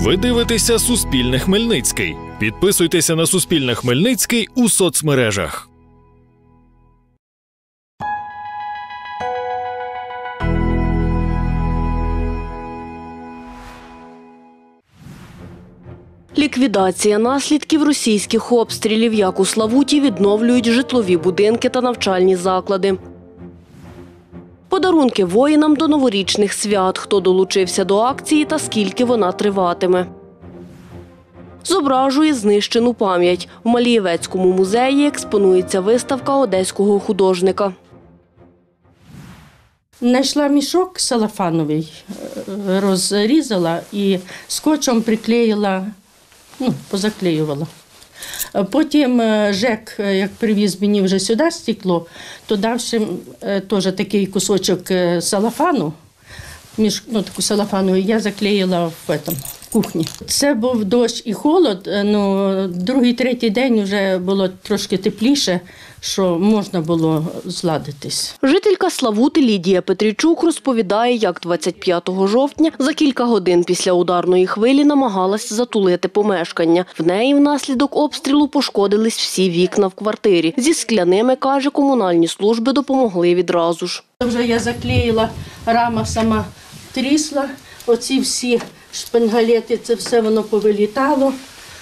Ви дивитеся «Суспільне Хмельницький». Підписуйтеся на «Суспільне Хмельницький» у соцмережах. Ліквідація наслідків російських обстрілів. Як у Славуті відновлюють житлові будинки та навчальні заклади. Подарунки воїнам до новорічних свят. Хто долучився до акції та скільки вона триватиме. Зображує знищену пам'ять. В Малієвецькому музеї експонується виставка одеського художника. Знайшла мішок салафановий, розрізала і скотчем приклеїла, позаклеювала. Потім ЖЕК, як привіз мені вже сюди стекло, то давши теж такий кусочок салафану, таку салафану, я заклеїла в кухні. Це був дощ і холод, другий-третій день вже було трошки тепліше, що можна було зладитись. Жителька Славути Лідія Петрійчук розповідає, як 25 жовтня за кілька годин після ударної хвилі намагалась затулити помешкання. В неї внаслідок обстрілу пошкодились всі вікна в квартирі. Зі скляними, каже, комунальні служби допомогли відразу ж. Вже я заклеїла, рама сама трісла, оці всі шпингалети, це все воно повилітало.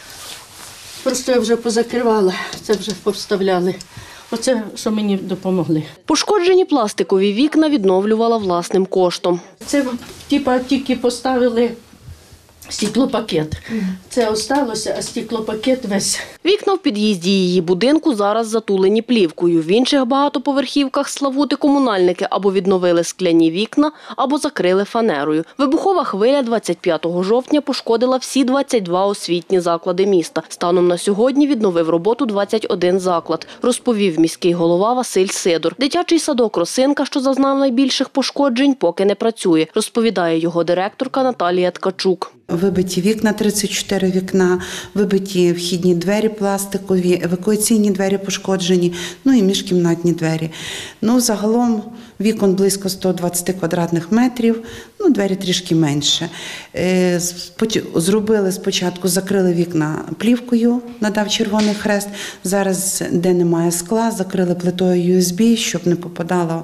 Просто я вже позакривала, це вже повставляли. Оце, що мені допомогли. Пошкоджені пластикові вікна відновлювала власним коштом. Це тільки поставили стеклопакет. Це залишилося, а стеклопакет весь. Вікна в під'їзді її будинку зараз затулені плівкою. В інших багатоповерхівках Славути комунальники або відновили скляні вікна, або закрили фанерою. Вибухова хвиля 25 жовтня пошкодила всі 22 освітні заклади міста. Станом на сьогодні відновив роботу 21 заклад, розповів міський голова Василь Сидор. Дитячий садок «Росинка», що зазнав найбільших пошкоджень, поки не працює, розповідає його директорка Наталія Ткачук. Вибиті вікна, 34 вікна, вибиті вхідні двері пластикові, евакуаційні двері пошкоджені, і міжкімнатні двері. Загалом вікон близько 120 квадратних метрів, двері трішки менше. Зробили спочатку, закрили вікна плівкою, надав Червоний Хрест. Зараз, де немає скла, закрили плитою USB, щоб не попадало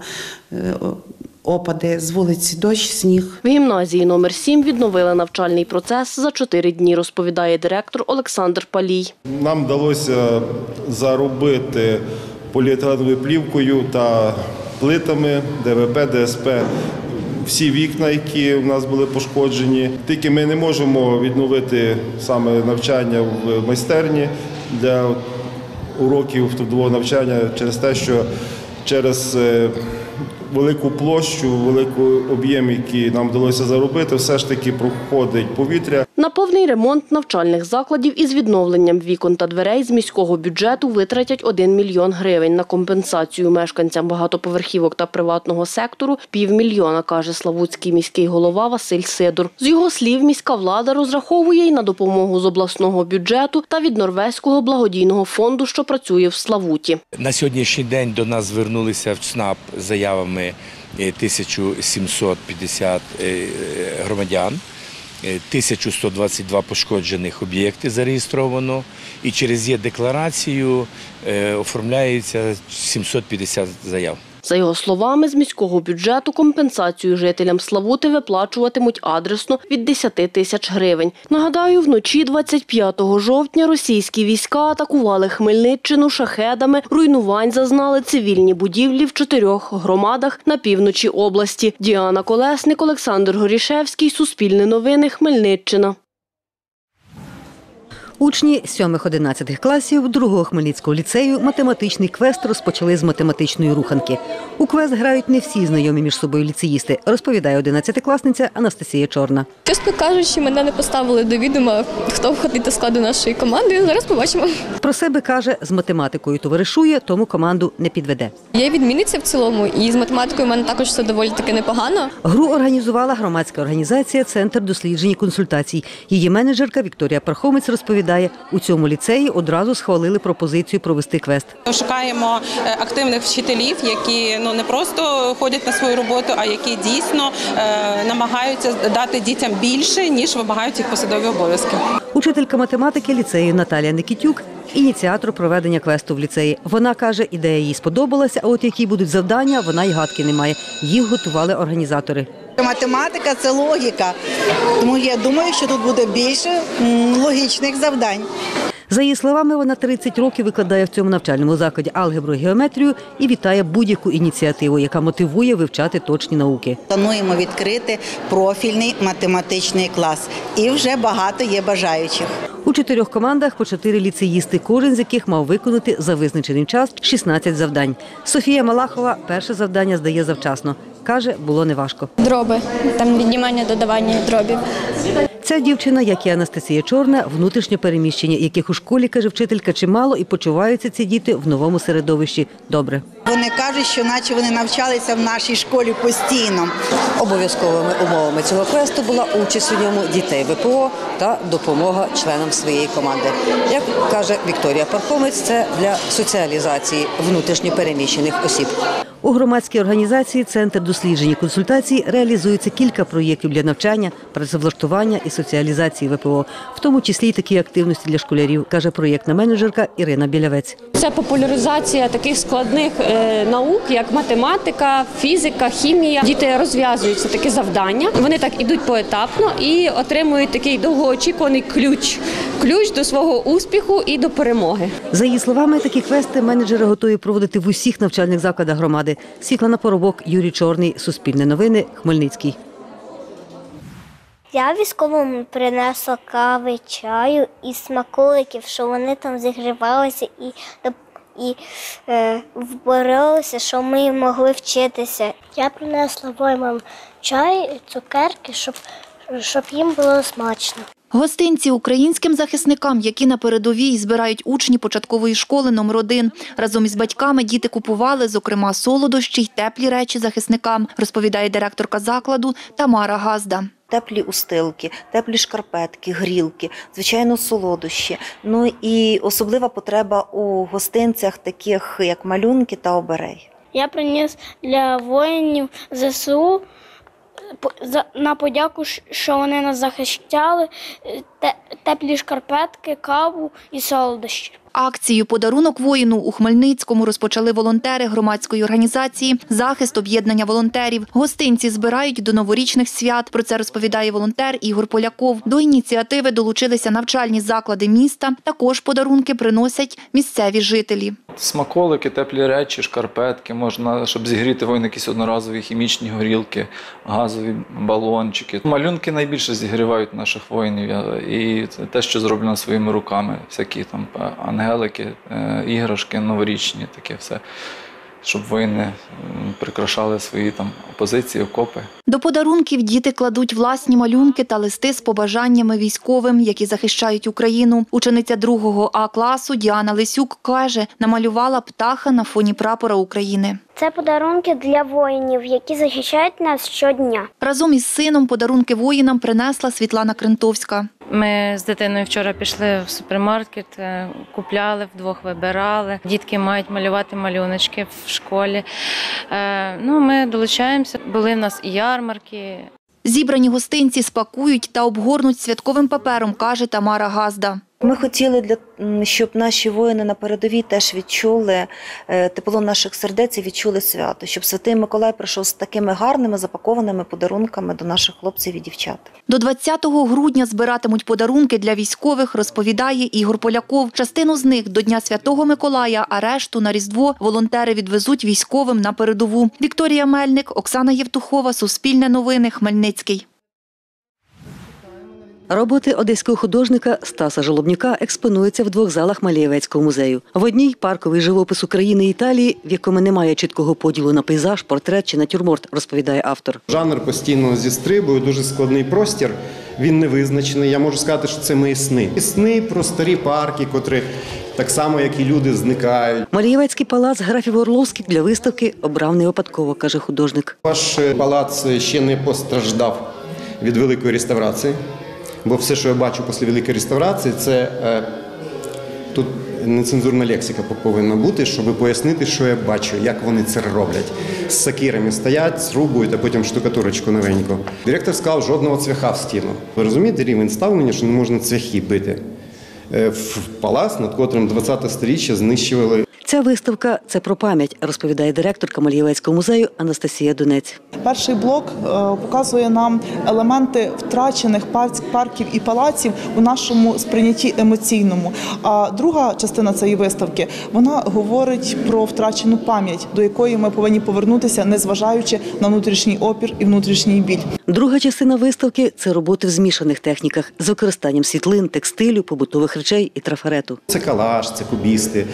опади з вулиці, дощ, сніг. В гімназії номер 7 відновили навчальний процес за 4 дні, розповідає директор Олександр Палій. Нам вдалося заробити поліетиленовою плівкою та плитами ДВП, ДСП всі вікна, які у нас були пошкоджені. Тільки ми не можемо відновити саме навчання в майстерні для уроків трудового навчання через те, що через велику площу, великий об'єм, який нам вдалося заробити, все ж таки проходить повітря. На повний ремонт навчальних закладів із відновленням вікон та дверей з міського бюджету витратять 1 мільйон гривень. На компенсацію мешканцям багатоповерхівок та приватного сектору – 500 000, каже славутський міський голова Василь Сидор. З його слів, міська влада розраховує й на допомогу з обласного бюджету та від Норвезького благодійного фонду, що працює в Славуті. На сьогоднішній день до нас звернулися в ЦНАП з заявами 1750 громадян, 1122 пошкоджених об'єкти зареєстровано і через Є-декларацію оформляється 750 заяв. За його словами, з міського бюджету компенсацію жителям Славути виплачуватимуть адресно від 10 тисяч гривень. Нагадаю, вночі 25 жовтня російські війська атакували Хмельниччину шахедами, руйнувань зазнали цивільні будівлі в 4 громадах на півночі області. Діана Колесник, Олександр Горішевський, Суспільне новини, Хмельниччина. Учні 7-11 класів 2-го Хмельницького ліцею математичний квест розпочали з математичної руханки. У квест грають не всі знайомі між собою ліцеїсти, розповідає 11-класниця Анастасія Чорна. Чесно кажучи, мене не поставили до відома, хто входить до складу нашої команди. Зараз побачимо. Про себе каже, з математикою товаришує, тому команду не підведе. Я відмінниця в цілому, і з математикою в мене також все доволі таки непогано. Гру організувала громадська організація «Центр досліджень і консультацій». Її менеджерка Вікторія Пархомець розповідає, розповідає, у цьому ліцеї одразу схвалили пропозицію провести квест. Шукаємо активних вчителів, які не просто ходять на свою роботу, а які дійсно намагаються дати дітям більше, ніж вимагають їх посадові обов'язки. Учителька математики ліцею Наталія Никитюк – ініціатор проведення квесту в ліцеї. Вона каже, ідея їй сподобалася, а от які будуть завдання, вона й гадки не має. Їх готували організатори. Математика – це логіка, тому я думаю, що тут буде більше логічних завдань. За її словами, вона 30 років викладає в цьому навчальному закладі алгебру і геометрію і вітає будь-яку ініціативу, яка мотивує вивчати точні науки. Плануємо відкрити профільний математичний клас. І вже багато є бажаючих. У 4 командах по 4 ліцеїсти, кожен з яких мав виконати за визначений час 16 завдань. Софія Малахова перше завдання здає завчасно. Каже, було неважко. Дроби, там віднімання, додавання дробів. Ця дівчина, як і Анастасія Чорна, внутрішньо переміщені, яких у школі, каже вчителька, чимало, і почуваються ці діти в новому середовищі добре. Вони кажуть, що наче вони навчалися в нашій школі постійно. Обов'язковими умовами цього квесту була участь у ньому дітей ВПО та допомога членам своєї команди. Як каже Вікторія Пархомець, це для соціалізації внутрішньо переміщених осіб. У громадській організації «Центр досліджень і консультацій» реалізується кілька проєктів для навчання, працевлаштування і соціалізації ВПО, в тому числі й такі активності для школярів, каже проєктна менеджерка Ірина Білявець. Це популяризація таких складних наук, як математика, фізика, хімія. Діти розв'язуються такі завдання, вони так ідуть поетапно і отримують такий довгоочікуваний ключ до свого успіху і до перемоги. За її словами, такі квести менеджери готові проводити в усіх навчальних закладах громади. Світлана Поробок, Юрій Чорний, Суспільне новини, Хмельницький. Я військовим принесла кави, чаю і смаколиків, що вони там зігрівалися і вборолися, що ми могли вчитися. Я принесла воїнам чай, цукерки, щоб їм було смачно. Гостинці українським захисникам, які на передовій, збирають учні початкової школи номер 1. Разом із батьками діти купували, зокрема, солодощі й теплі речі захисникам, розповідає директорка закладу Тамара Газда. Теплі устилки, теплі шкарпетки, грілки, звичайно, солодощі. Ну і особлива потреба у гостинцях, таких як малюнки та обереги. Я приніс для воїнів ЗСУ на подяку, що вони нас захищали, теплі шкарпетки, каву і солодощі. Акцію «Подарунок воїну» у Хмельницькому розпочали волонтери громадської організації «Захист об'єднання волонтерів». Гостинці збирають до новорічних свят. Про це розповідає волонтер Ігор Поляков. До ініціативи долучилися навчальні заклади міста. Також подарунки приносять місцеві жителі. Смаколики, теплі речі, шкарпетки, можна, щоб зігріти воїн, якісь одноразові хімічні горілки, газові балончики. Малюнки найбільше зігрівають наших воїнів. І це те, що зроблено своїми руками, всякі там ангелики, іграшки новорічні, таке все, щоб воїни прикрашали свої там позиції, окопи. До подарунків діти кладуть власні малюнки та листи з побажаннями військовим, які захищають Україну. Учениця 2 А класу Діана Лисюк каже, намалювала птаха на фоні прапора України. Це подарунки для воїнів, які захищають нас щодня. Разом із сином подарунки воїнам принесла Світлана Крентовська. Ми з дитиною вчора пішли в супермаркет, купляли, вдвох вибирали. Дітки мають малювати малюночки в школі. Ми долучаємося, були в нас і ярмарки. Зібрані гостинці спакують та обгорнуть святковим папером, каже Тамара Газда. Ми хотіли, щоб наші воїни на передовій теж відчули тепло наших сердець і відчули свято, щоб Святий Миколай прийшов з такими гарними запакованими подарунками до наших хлопців і дівчат. До 20 грудня збиратимуть подарунки для військових, розповідає Ігор Поляков. Частину з них до Дня Святого Миколая, а решту на Різдво волонтери відвезуть військовим на передову. Вікторія Мельник, Оксана Євтухова, Суспільне новини, Хмельницький. Роботи одеського художника Стаса Жолобнюка експонуються в 2 залах Малієвецького музею. В одній – парковий живопис України і Італії, в якому немає чіткого поділу на пейзаж, портрет чи натюрморт, розповідає автор. Жанр постійно зістрибує, дуже складний простір, він не визначений. Я можу сказати, що це мої сни. Сни про старі парки, котрі так само, як і люди, зникають. Малієвецький палац графів Орловських для виставки обрав не випадково, каже художник. Ваш палац ще не постраждав від великої реставрації. Бо все, що я бачу після Великої реставрації, це тут нецензурна лексика повинна бути, щоб пояснити, що я бачу, як вони це роблять. З сокирами стоять, зрубують, а потім штукатурочку новеньку. Директор сказав, жодного цвяха в стіну. Ви розумієте рівень ставлення, що не можна цвяхи бити? В палац, над котрим 20-те сторіччя знищували. Ця виставка – це про пам'ять, розповідає директорка Малієвецького музею Анастасія Дунець. Перший блок показує нам елементи втрачених парків і палаців у нашому сприйнятті емоційному. А друга частина цієї виставки, вона говорить про втрачену пам'ять, до якої ми повинні повернутися, незважаючи на внутрішній опір і внутрішній біль. Друга частина виставки – це роботи в змішаних техніках з використанням світлин, текстилю, побутових речей і трафарету. Це колаж, це кубісти,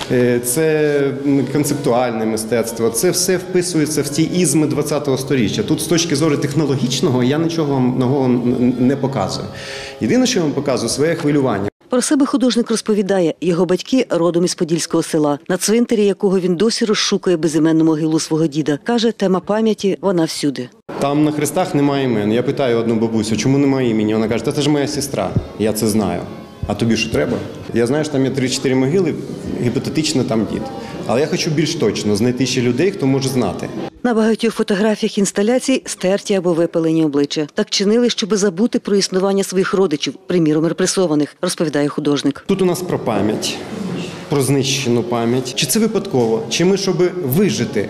це концептуальне мистецтво. Це все вписується в ті ізми 20-го сторіччя. Тут з точки зору технологічного я нічого вам нового не показую. Єдине, що я вам показую – своє хвилювання. Про себе художник розповідає, його батьки родом із Подільського села, на цвинтарі якого він досі розшукує безіменну могилу свого діда. Каже, тема пам'яті – вона всюди. Там на хрестах немає імен. Я питаю одну бабусю, чому немає імені? Вона каже, це ж моя сестра, я це знаю. А тобі що треба? Я знаю, що там є 3-4 могили, гіпотетично там дід. Але я хочу більш точно знайти ще людей, хто може знати. На багатьох фотографіях інсталяцій стерті або випалені обличчя. Так чинили, щоби забути про існування своїх родичів, приміром репресованих, розповідає художник. Тут у нас про пам'ять, про знищену пам'ять. Чи це випадково? Чи ми, щоб вижити,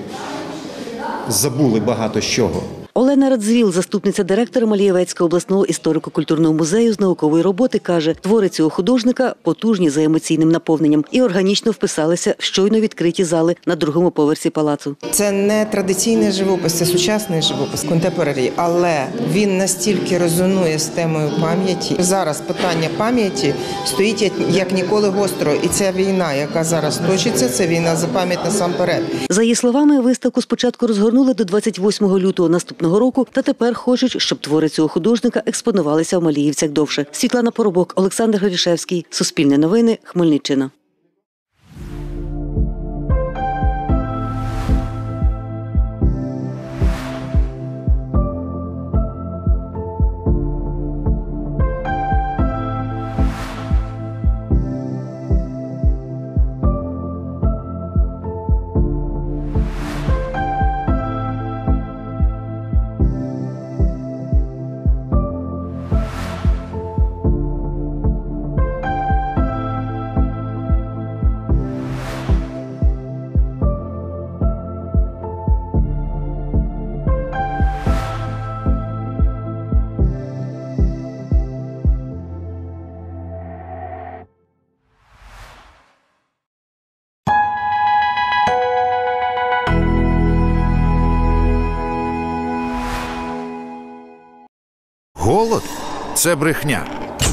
забули багато з чого? Олена Радзвіл, заступниця директора Малієвецького обласного історико-культурного музею з наукової роботи, каже, твори цього художника потужні за емоційним наповненням і органічно вписалися в щойно відкриті зали на другому поверсі палацу. Це не традиційний живопис, це сучасний живопис, контемпорарі, але він настільки резонує з темою пам'яті. Зараз питання пам'яті стоїть як ніколи гостро. І ця війна, яка зараз точиться, це війна за пам'ять насамперед. За її словами, виставку спочатку розгорнули до 28 лютого наступного року, та тепер хочуть, щоб твори цього художника експонувалися в Маліївцях довше. Світлана Поробок, Олександр Горішевський, Суспільне новини, Хмельниччина. Голод – це брехня.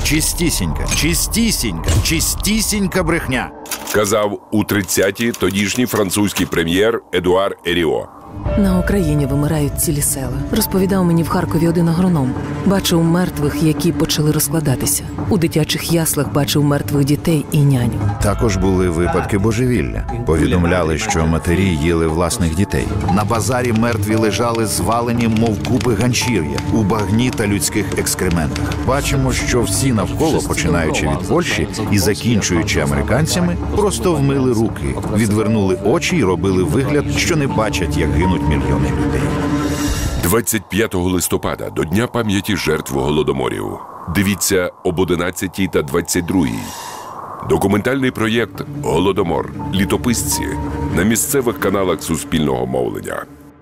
Чистісінька брехня. Казав у 30-ті тодішній французький прем'єр Едуар Еріо. На Україні вимирають цілі села. Розповідав мені в Харкові один агроном. Бачив мертвих, які почали розкладатися. У дитячих яслах бачив мертвих дітей і няню. Також були випадки божевілля. Повідомляли, що матері їли власних дітей. На базарі мертві лежали звалені, мов купи ганчір'я, у багні та людських екскрементах. Бачимо, що всі навколо, починаючи від Польщі і закінчуючи американцями, просто вмили руки, відвернули очі і робили вигляд, що не бачать, як гинуть мільйони людей. 25 листопада до Дня пам'яті жертв Голодоморів. Дивіться об 11 та 22. Документальний проєкт «Голодомор. Літописці» на місцевих каналах Суспільного мовлення.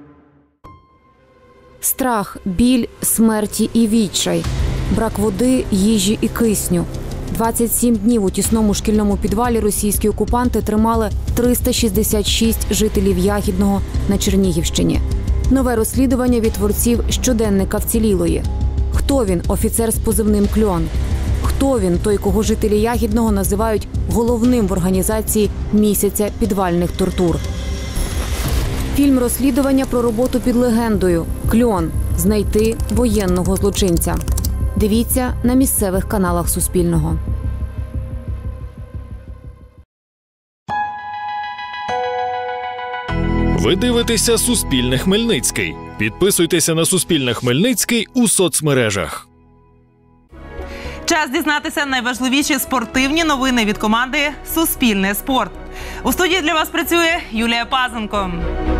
Страх, біль, смерті і відчай. Брак води, їжі і кисню. 27 днів у тісному шкільному підвалі російські окупанти тримали 366 жителів Ягідного на Чернігівщині. Нове розслідування від творців щоденника вцілілої. Хто він, офіцер з позивним «Кльон»? Хто він, той, кого жителі Ягідного називають головним в організації місяця підвальних тортур? Фільм розслідування про роботу під легендою «Кльон. Знайти воєнного злочинця». Дивіться на місцевих каналах Суспільного. Ви дивитеся «Суспільне Хмельницький». Підписуйтеся на «Суспільне Хмельницький» у соцмережах. Час дізнатися найважливіші спортивні новини від команди «Суспільне спорт». У студії для вас працює Юлія Пазенко.